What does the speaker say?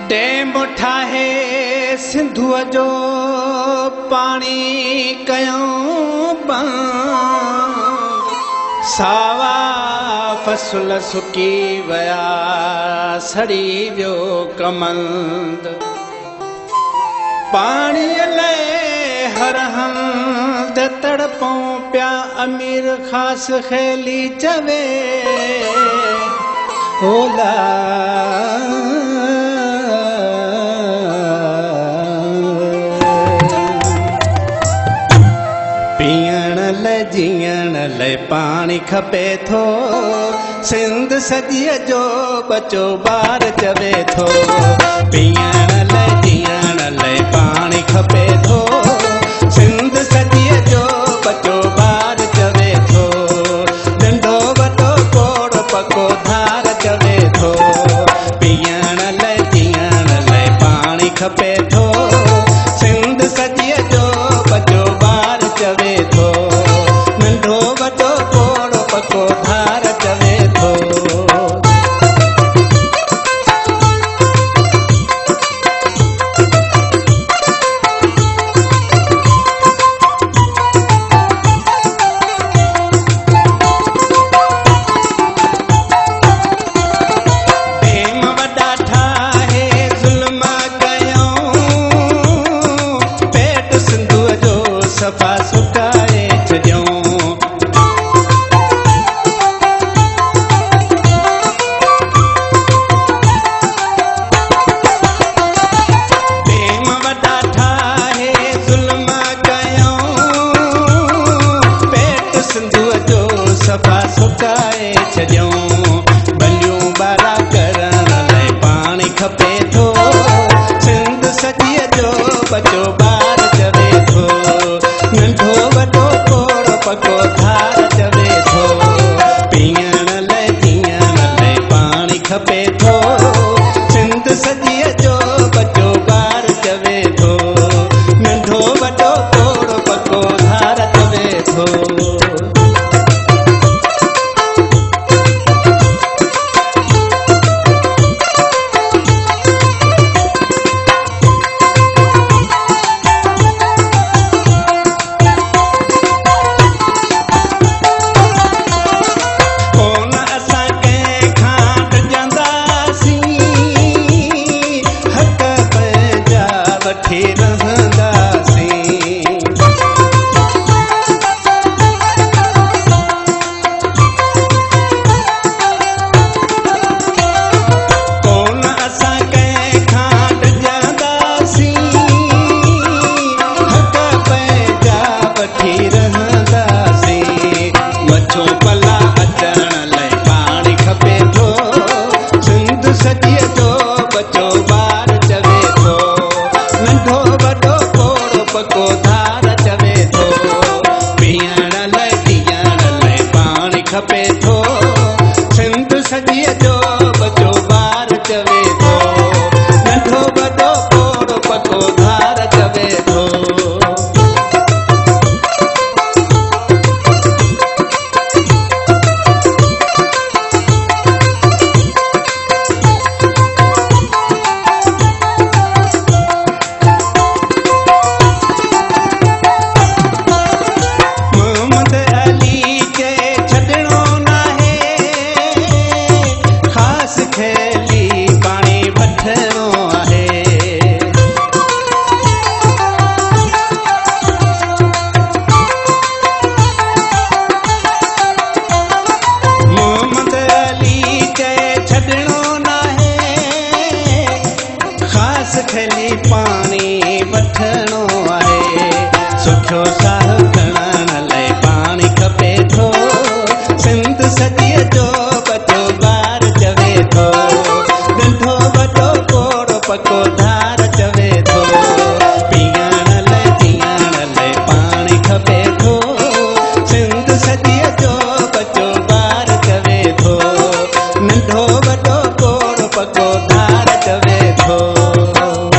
dam ठाहे सिंधुअ जो पाणी कयूं बंदि सावा फसल सुकी विया सड़ी वियो कमंद पाणीअ लाइ हर हंध तड़पूं पिया अमीर ख़ासि खेली चवे ओला पीअण लाइ जीअण लाइ पाणी खपे थो सिंध सॼीअ जो बचो ॿार चवे थो पीअण लाइ जीअण लाइ पाणी खपे थो सिंध सॼीअ जो बचो ॿार चवे थो नंढो वॾो कोड़ पको धार चवे थो पीअण लाइ जीअण लाइ पाणी खपे थो सिंध सॼीअ जो बचो ॿार चवे थो नंढो वॾो कोड़ पको धार चवे थो सफ़ा सुकाए छॾियूं प्रेम वॾा ठाहे ज़ुल्म कयूं पेट सिंधुअ जो सफ़ा सुकाए छॾियूं भलियूं ॿारा करण लाइ पाणी खपे थो सिंध सॼीअ जो बचो ॿार चवे थो नंढो वॾो कोड़ पको धार चवे थो पीअण लाइ जीअण लाइ पाणी खपे थो सिंध सॼीअ जो बचो ॿार चवे थो नंढो वॾो कोड़ पको धार चवे थो खपे थो सिंध सॼीअ जो बचो ॿार चवे थो नंढो वॾो कोड़ पको धार चवे थो थैली पाणी वठणो आहे सुठो साह खणण लाइ पाणी खपे थो सिंध सॼीअ जो बचो ॿार चवे थो नंढो वॾो कोड़ पको धार चवे थो पीअण लाइ जीअण लाइ पाणी खपे थो सिंध सॼीअ जो बचो ॿार चवे थो नंढो वॾो कोड़ पको धार चवे थो